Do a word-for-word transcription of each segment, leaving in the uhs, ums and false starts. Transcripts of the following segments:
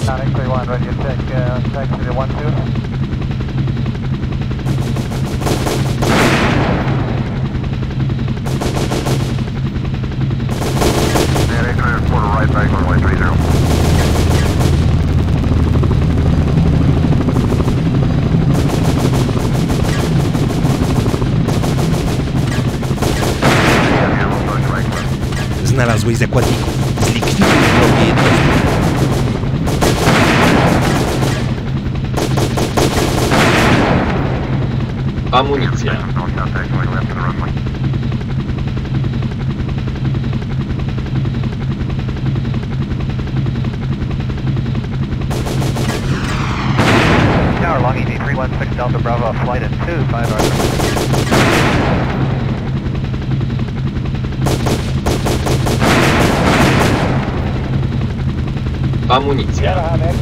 nine three one, ready to check, uh, taxi to one two. And eight hundred quarter right back runway three zero. Znalazłeś zakładników. Zlikwiduj wrogie jednostki. Amunicja. Tower long E D three one six Delta Bravo, flight at two five R. Amunicja.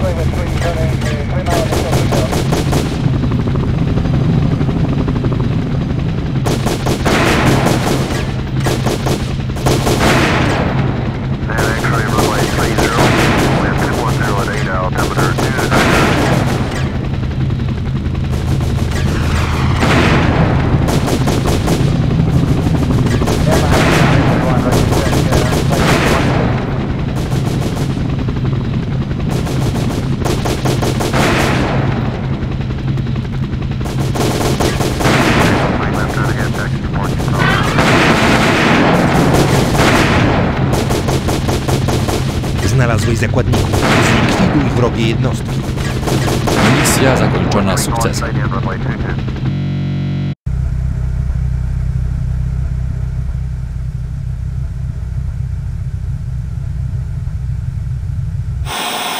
Znalazłeś zakładników. Zlikwiduj wrogie jednostki. Misja zakończona sukcesem.